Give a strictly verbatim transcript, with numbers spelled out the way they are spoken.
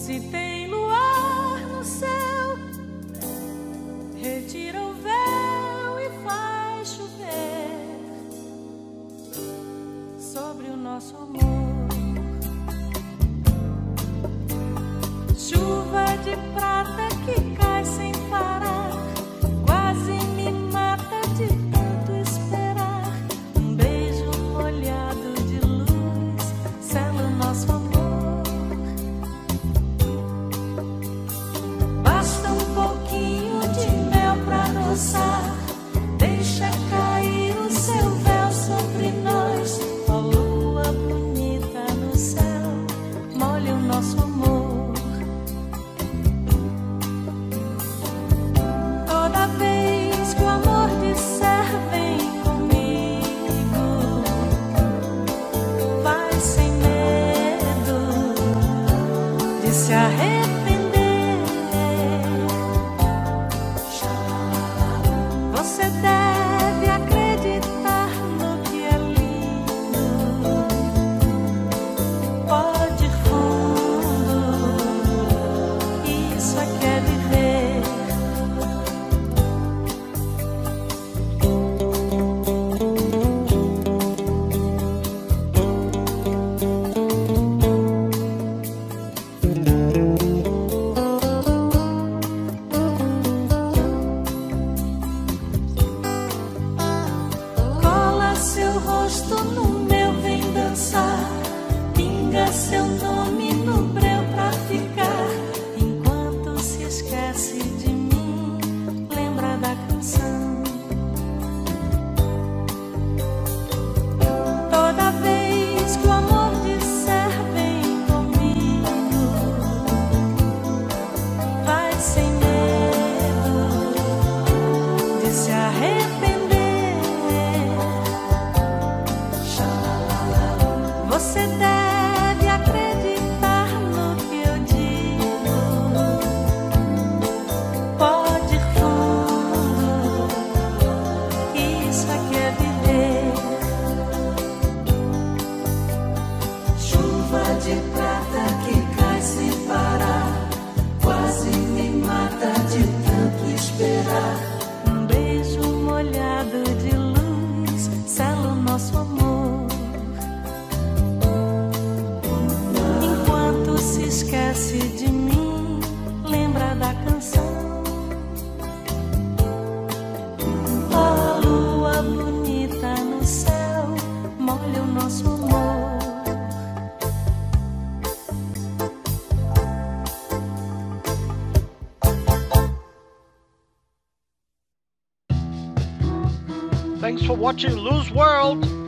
Se tem luar no céu, retira o véu e faz chover sobre o nosso amor. Chuva de prata que cai sem parar, quase me mata de tanto esperar. Um beijo molhado de luz sela o nosso amor. Basta um pouquinho de mel pra adoçar, deixa cair o seu véu sobre nós. Ó lua bonita no céu, molha o nosso amor. Toda vez que o amor disser vem comigo, vai sem medo de se arrepender. Você deve acreditar no que é lindo, pode ir fundo, isso é que é viver. Cola seu rosto no meu, vem dançar, pinga seu nome no breu pra ficar. Enquanto se esquece de mim, lembra da canção. Toda vez que o amor disser vem comigo, vai sem medo de se arrepender. Você deve acreditar no que eu digo, pode ir fundo, isso aqui é viver. Chuva de prata que cai sem parar, quase me mata de tanto esperar. Um beijo molhado de luz sela o nosso amor. Enquanto se esquece de mim, lembra da canção. Ó lua bonita no céu, molha o nosso amor. Thanks for watching Lou's World.